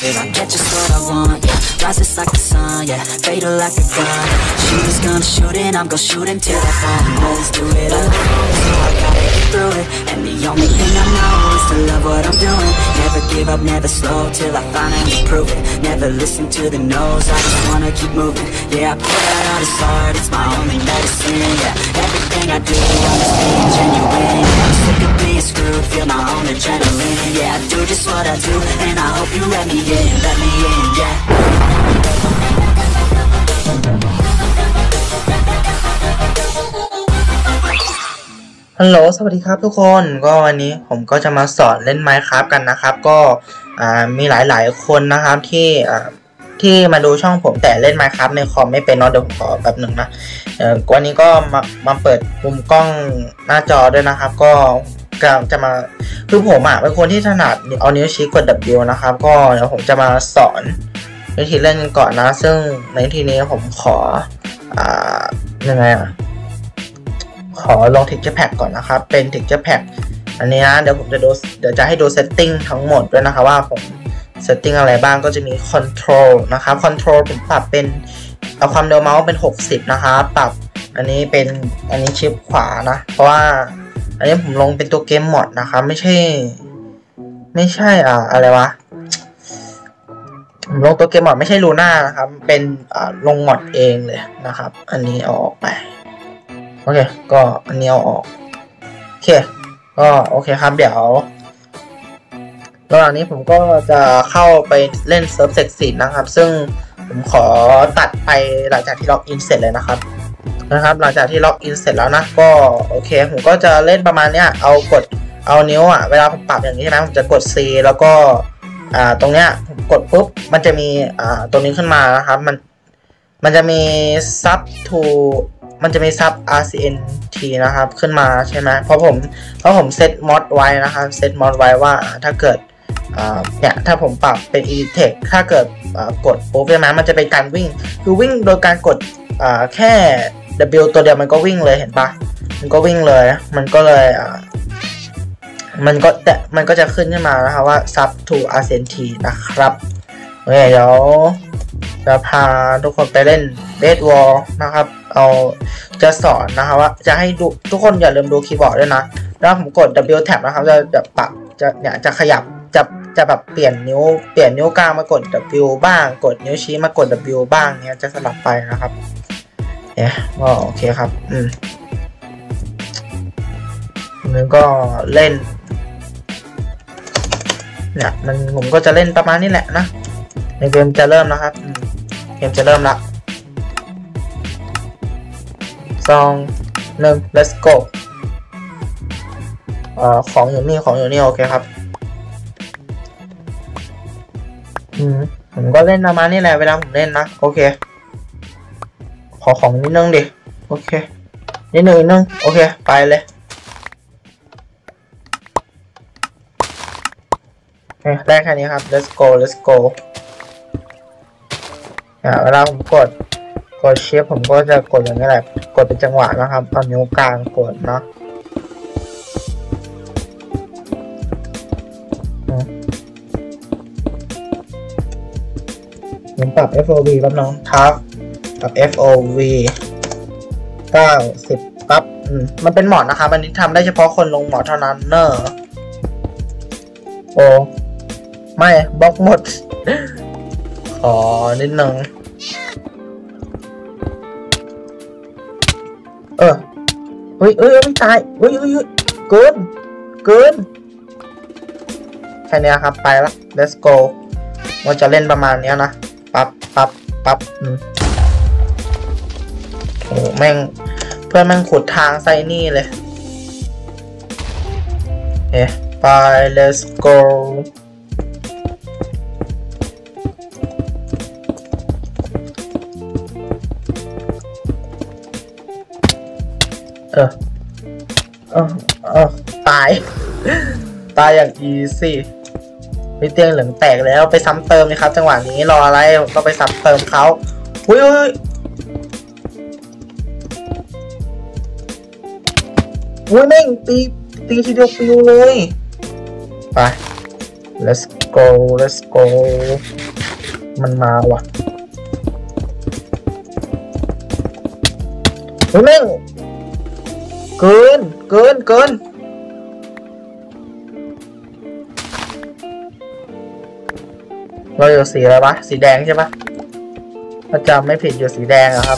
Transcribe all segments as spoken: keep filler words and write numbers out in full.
till I get just what I want, yeah. Rises like the sun, yeah, fatal like a gun. Shooters gonna shoot and I'm gonna shoot until I fall. Let's do it alone, so I gotta get through it. And the only thing I know is to love what I'm doing. Never give up, never slow, till I finally prove it. Never listen to the no's, I just wanna keep moving. Yeah, I pour out all this art, it's my only medicine, yeah. Everything I do, I'm just being genuine, yeah. I'm sick of being screwed, feel my own adrenaline, yeah. I do just what I do, and I hope you let me in, let me in, yeah. ฮัลโหลสวัสดีครับทุกคนก็วันนี้ผมก็จะมาสอนเล่น Minecraft กันนะครับก็มีหลายๆคนนะครับที่ที่มาดูช่องผมแต่เล่น Minecraft ในคอมไม่เป็นเนาะเดี๋ยวผมขอแป๊บหนึ่งนะวันนี้ก็มามาเปิดมุมกล้องหน้าจอด้วยนะครับก็จะมาคือผมอ่ะเป็นคนที่ถนัดเอานิ้วชี้กด W นะครับก็เดี๋ยวผมจะมาสอนวิธีเล่นก่อนนะซึ่งในทีนี้ผมขออ่ายังไงอ่ะขอลง texture pack ก่อนนะครับเป็น texture pack อันนี้นะเดี๋ยวผมจะดูเดี๋ยวจะให้ดู setting ทั้งหมดด้วยนะครับว่าผม setting อะไรบ้างก็จะมี control นะครับ control ผมปรับเป็นเอาความเร็วเมาส์เป็นหกสิบนะครับปรับอันนี้เป็นอันนี้ชิปขวานะเพราะว่าอันนี้ผมลงเป็นตัวเกมมอดนะครับไม่ใช่ไม่ใช่อ่าอะไรวะผมลงตัวเกมมอดไม่ใช่ลูน่านะครับเป็นอ่าลงมอดเองเลยนะครับอันนี้เอาออกไปโอเคก็อันนี้เอาออกโอเคก็โอเคครับเดี๋ยวระหว่างนี้ผมก็จะเข้าไปเล่นเซิร์ฟเซ็กซี่นะครับซึ่งผมขอตัดไปหลังจากที่ล็อกอินเสร็จเลยนะครับนะครับหลังจากที่ล็อกอินเสร็จแล้วนะก็โอเคผมก็จะเล่นประมาณเนี้ยเอากดเอานิ้วอ่ะเวลาผมปรับอย่างนี้ใช่ไหมผมจะกด C แล้วก็อ่าตรงเนี้ยผมกดปุ๊บมันจะมีอ่าตรงนี้ขึ้นมานะครับมันมันจะมี sub toมันจะมี sub อาร์ ซี เอ็น ที นะครับขึ้นมาใช่ไหมเพราะผมเพราะผมเซตมอดไว้นะครับเซตมอดไว้ว่าถ้าเกิดเนี่ยถ้าผมปรับเป็น edit text ถ้าเกิดกดปุ๊บใช่ไหมมันจะเป็นการวิ่งคือวิ่งโดยการกดแค่ W ตัวเดียวมันก็วิ่งเลยเห็นปะมันก็วิ่งเลยมันก็เลยมันก็แต่มันก็จะขึ้นขึ้นมานะครับว่า sub to อาร์ ซี เอ็น ที นะครับโอเคเดี๋ยวจะพาทุกคนไปเล่น Bed Wars นะครับเอาจะสอนนะครับว่าจะให้ดูทุกคนอย่าลืมดูคีย์บอร์ดด้วยนะแล้วผมกด W tab นะครับจะจะปรับจะเนี่ยจะขยับจะจะแบบเปลี่ยนนิ้วเปลี่ยนนิ้วกลางมากด W บ้างกดนิ้วชี้มากด W บ้างเนี่ยจะสลับไปนะครับเนี่ยก็โอเคครับอืมแล้วก็เล่นเนี่ยมันผมก็จะเล่นประมาณนี้แหละนะในเกมจะเริ่มนะครับเกมจะเริ่มละสองหนึ่ง let's go เอ่อของอยู่นี่ของอยู่นี่โอเคครับอืมผมก็เล่นประมาณนี้แหละเวลาผมเล่นนะโอเคขอของนิดนึงดิโอเคนิดนึงนิดนึงโอเคไปเลยแรกแค่นี้ครับ let's go let's go อ่าเวลาผมกดกดเชฟผมก็จะกดอย่างนี้แหละกดเป็นจังหวะนะครับเอานิ้วกลางกดเนาะผมปรับ เอฟ โอ วี แป๊บน้องทับปรับ เอฟ โอ วี เก้าสิบปั๊บอืมมันเป็นหมอดนะครับอันนี้ทำได้เฉพาะคนลงหมอดเท่านั้นเนอะโอ้ไม่บล็อกหมดขอนิดนึงเออเฮ้ยเอ้ยไม่ตายเฮ้ยเฮ้ยเกินเกินแค่นี้ครับไปละ let's go ว่าจะเล่นประมาณนี้นะปั๊บปั๊บปั๊บอืมโอ้แม่งเพื่อนแม่งขุดทางไซนี่เลยเอ๊ะไป let's go เออเออเออตายตายอย่างอีซี่พี่เตียงเหลืองแตกแล้วไปซ้ำเติมเลยครับจังหวะนี้รออะไรผมก็ไปซ้ำเติมเขาอุ้ยอุ้ยอุ้ยแม่งตีตีทีเดียวฟิวเลยไป let's go let's go มันมาว่ะเฮ้ยแม่งเกินเกินเกินเราอยู่สีอะไรวะสีแดงใช่ปะถ้าจำไม่ผิดอยู่สีแดงอะครับ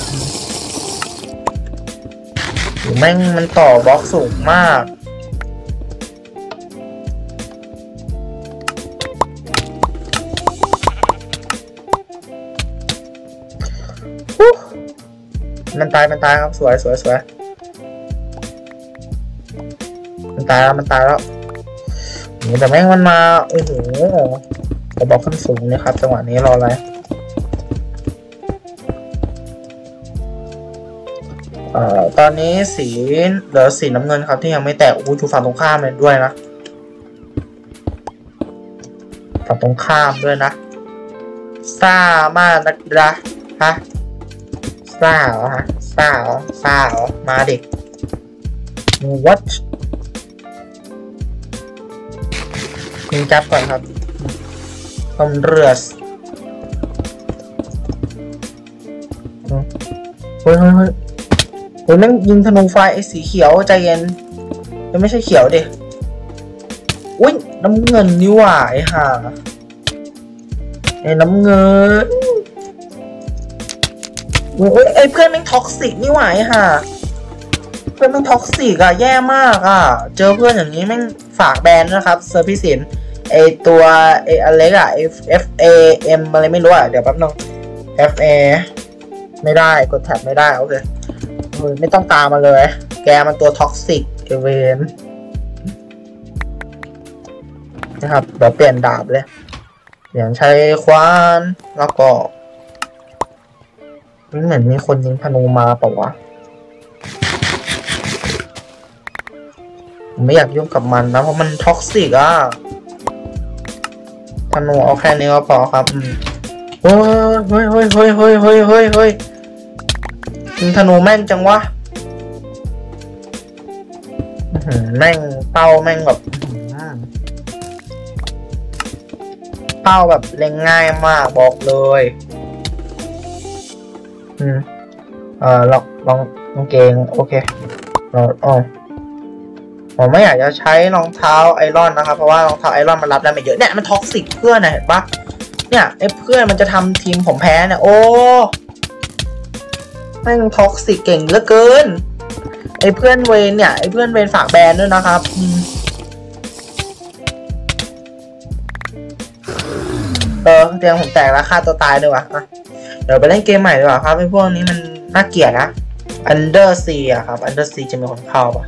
แม่งมันต่อบล็อกสูงมากมันตายมันตายครับสวยสวยสวยมันตายแล้วมันตายแล้วแต่แม่งมันมาโอ้โหกระบอกขึ้นสูงนี่ครับจังหวะนี้รออะไรเอ่อตอนนี้สีเหลือสีน้ำเงินครับที่ยังไม่แตกอู้อยู่ฝั่งตรงข้ามเลยด้วยนะฝั่งตรงข้ามด้วยนะซ่ามากนะจ๊ะฮะซ่าเหรอฮะซ่าเหรอซ่าเหรอมาดิ what ยิงจับก่อนครับคอมเรือสเฮ้ยเฮ้ยเฮ้ยเฮ้ยแม่งยิงธนูไฟไอ้สีเขียวใจเย็นยังไม่ใช่เขียวดิอุ้ยน้ำเงินนี่หว่าไอ้ห่าไอ้น้ำเงินโอ้ยไอ้เพื่อนแม่งท็อกซิกนี่หว่าไอ้ห่าเพื่อนแม่งท็อกซิกอะแย่มากอะเจอเพื่อนอย่างนี้แม่งฝากแบนนะครับเซอร์พิสินไอตัวไออเล็กอะ F A M อะไรไม่รู้อะเดี๋ยวแป๊บนึง F A ไม่ได้กดแท็บไม่ได้โอเคไม่ต้องตามมาเลยแกมันตัวท็อกซิกเอเวนนะครับเดี๋ยวเปลี่ยนดาบเลยเปลี่ยนใช้ควานแล้วก็เหมือนมีคนยิงธนูมาเปล่าวะผมไม่อยากยุ่งกับมันนะเพราะมันท็อกซิกอะธนูเอาแค่นี้ก็พอครับเฮ้ยเฮ้ยเฮ้ยเฮ้ยเฮ้ยเฮ้ยเฮ้ยเฮ้ยยิงธนูแม่นจังวะแม่งเป้าแม่งแบบเป้าแบบเล็งง่ายมากบอกเลยอืมเออลองลองลองเกงโอเคเราอ๋อผมไม่อยากจะใช้รองเท้าไอรอนนะครับเพราะว่ารองเท้าไอรอนมันรับได้ไม่เยอะเนี่ยมันท็อกซิกเพื่อนนะเห็นปะเนี่ยไอเพื่อนมันจะทำทีมผมแพ้เนี่ยโอ้แม่งท็อกซิกเก่งเหลือเกินไอเพื่อนเวนเนี่ยไอเพื่อนเวนฝากแบนด้วยนะครับเออเตียงผมแตกแล้วฆ่าตัวตายด้วยวะเดี๋ยวไปเล่นเกมใหม่ดีกว่าครับไอพวกนี้มันน่าเกลียดนะ Under Sea อะครับ Under Sea จะมีคนเข้าปะ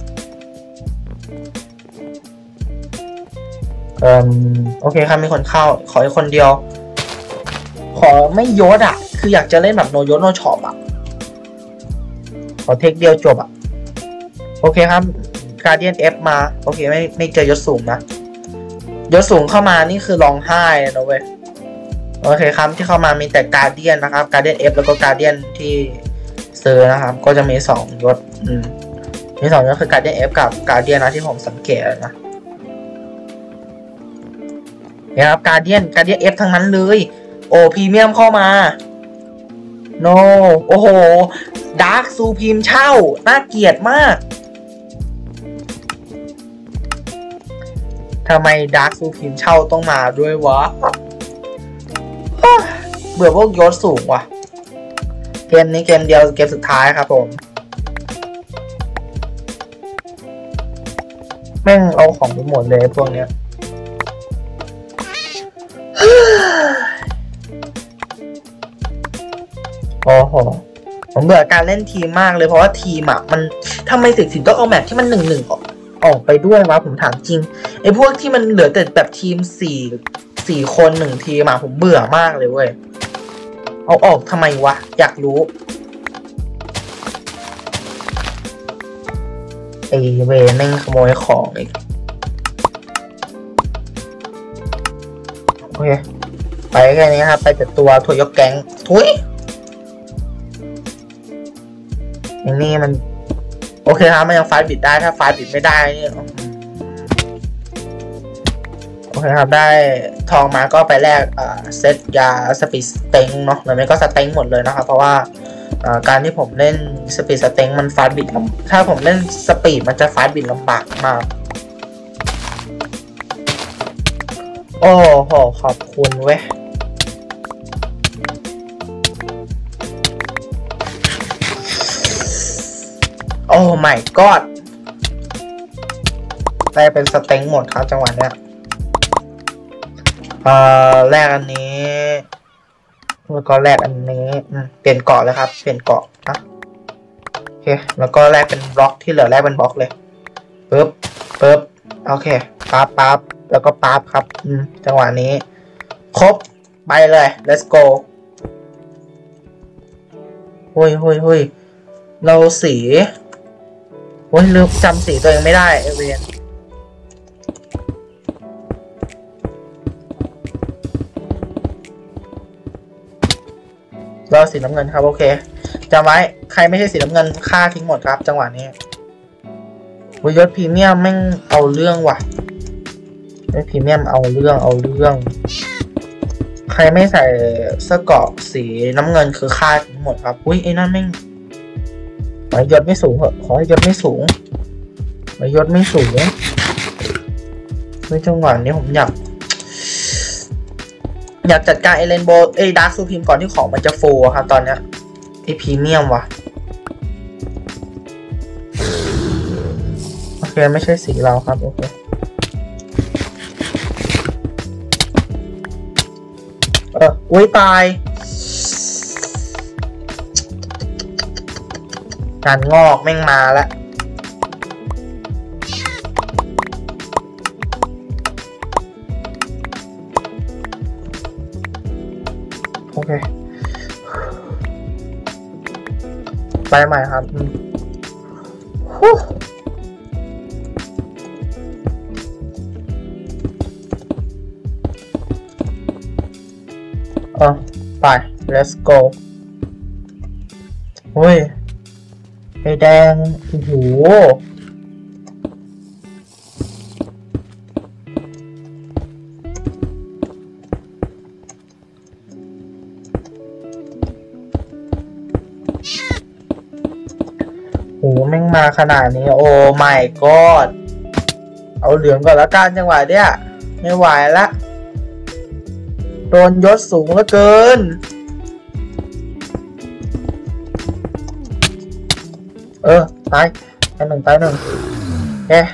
เอ่อโอเคครับมีคนเข้าขออีกคนเดียวขอไม่ยศอ่ะคืออยากจะเล่นแบบโนยศโนช็อปอ่ะขอเทคเดียวจบอ่ะโอเคครับ Guardian F มาโอเคไม่ไม่เจอยศสูงนะยศสูงเข้ามานี่คือร้องไห้นะเว้ยโอเคครับที่เข้ามามีแต่ Guardian นะครับ Guardian F แล้วก็ Guardian ที่ซื้อนะครับก็จะมีสองยศอืมมีสองยศคือ Guardian F กับ Guardian นะที่ผมสังเกตนะนะครับ Guardian Guardian F ทั้งนั้นเลยโอ้พรีเมียมเข้ามา no โอ้โห Dark Supreme เช่าน่าเกลียดมากทำไม Dark Supreme เช่าต้องมาด้วยวะเบื่อพวกยศสูงว่ะเกมนี้เกมเดียวเกมสุดท้ายครับผมแม่งเอาของไปหมดเลยพวกเนี้ยโอ้โหผมเบื่อการเล่นทีมมากเลยเพราะว่าทีมอ่ะมันทำไมถึงถึงต้องเอาแมตช์ที่มันหนึ่งหนึ่งออกออกไปด้วยวะผมถามจริงไอ้พวกที่มันเหลือแต่แบบทีมสี่สี่คนหนึ่งทีมอ่ะผมเบื่อมากเลยเว้ยเอาออกทำไมวะอยากรู้ไอ้เวรแม่งขโมยของอีกโอเคไปแค่นี้ครับไปแต่ตัวถวยยกแก๊งทุยอย่างนี้มันโอเคครับมันยังไฟบิดได้ถ้าไฟบิดไม่ได้นี่โอเคเคครับได้ทองมาก็ไปแลกเซตยาสปีดสเต็งเนาะหรือไม่ก็สเต็งหมดเลยนะครับเพราะว่าการที่ผมเล่นสปีดสเต็งมันฟาสต์บิดถ้าผมเล่นสปีดมันจะฟาสต์บิดลำบากมากโอ้โหขอบคุณเว้ยโอ้ my god ได้เป็นสเต็งหมดครับจังหวะเนี้ยเอ่อแรกอันนี้แล้วก็แรกอันนี้เปลี่ยนเกาะเลยครับเปลี่ยนเกาะนะโอเคแล้วก็แรกเป็นบล็อกที่เหลือแรกเป็นบล็อกเลยปึ๊บปึ๊บโอเคปั๊บปั๊บแล้วก็ปั๊บครับอืมจังหวะนี้ครบไปเลย let's go หุยหุยหุยเราสีโอ้ยลืมจำสีตัวเองไม่ได้เอเวียนเราสีน้ำเงินครับโอเคจำไว้ใครไม่ใช่สีน้ำเงินฆ่าทิ้งหมดครับจังหวะนี้วิยศพรีเมียมแม่งเอาเรื่องว่ะยศพรีเมียมเอาเรื่องเอาเรื่องใครไม่ใส่เสื้อเกราะสีน้ำเงินคือฆ่าทิ้งหมดครับอุ้ยไอ้นั่นแม่งขอให้ยศไม่สูงเหอะขอให้ยศไม่สูงขอให้ยศไม่สูงในจังหวะนี้ผมอยากอยากจัดการไอเรนโบว์ไอดาร์คซูพิมก่อนที่ของมันจะฟูครับตอนเนี้ยไอพรีเมียมว่ะโอเคไม่ใช่สีเราครับโอเคเอออุ้ยตายการงอกแม่งมาแล้วโอเคไปใหม่ครับเออไป let's go โอ้ยไอ้แดงโอ้โหโอ้แม่งมาขนาดนี้โอ้ my god เอาเหลืองก่อนละกันจังหวะเนี้ยไม่ไหวละโดนยศสูงเหลือเกินเออตายตายหนึ่งตายหนึ่งเอ๊ะ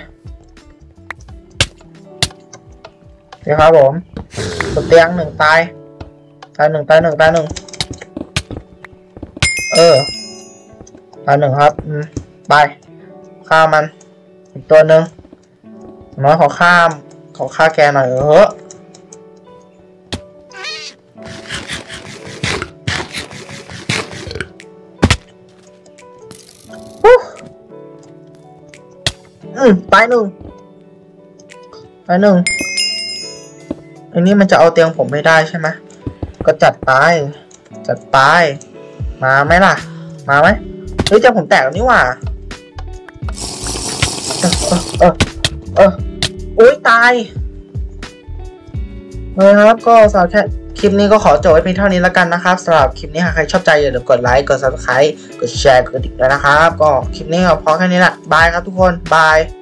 เดี๋ยวครับผมกดเตียงหนึ่งตายตายหนึ่งตายหนึ่งตายหนึ่งเออตายหนึ่งครับอืมไปฆ่ามันอีกตัวหนึ่งน้อยขอข้ามขอฆ่าแกหน่อยเอออืมตายหนึ่งตายหนึ่งอันนี้มันจะเอาเตียงผมไม่ได้ใช่ไหมก็จัดไปจัดไปมาไหมล่ะมาไหมเฮ้ยเตียงผมแตกแล้วนี่หว่าเออเออเอออุ้ยตายเลยครับก็สำหรับคลิปนี้ก็ขอจบไว้เพียงเท่านี้แล้วกันนะครับสำหรับคลิปนี้หากใครชอบใจอย่าลืมกดไลค์กด ซับสไครบ์ กดแชร์กดกระดิ่งด้วยนะครับก็คลิปนี้ก็พอแค่นี้แหละบายครับทุกคนบาย